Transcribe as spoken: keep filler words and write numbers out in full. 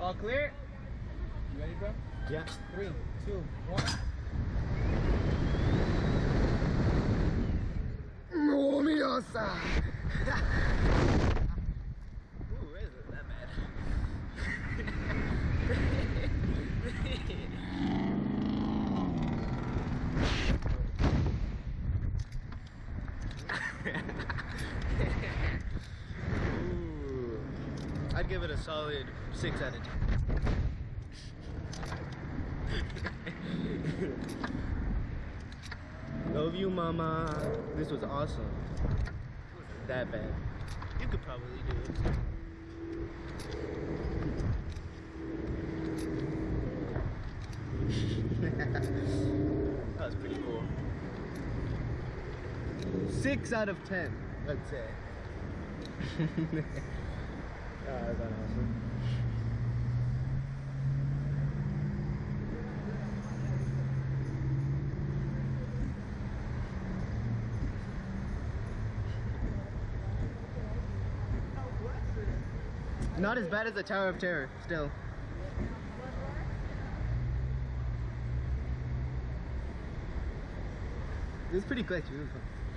All clear? You ready, bro? Yeah. Three, two, one. No, Miosa. Ooh, it isn't that bad. Ooh, I'd give it a solid six out of ten. Love you, mama. This was awesome. It wasn't that bad. You could probably do it. That was pretty cool. Six out of ten, let's say. Oh, that was awesome. Not as bad as the Tower of Terror, still. It was pretty quick, it was fun.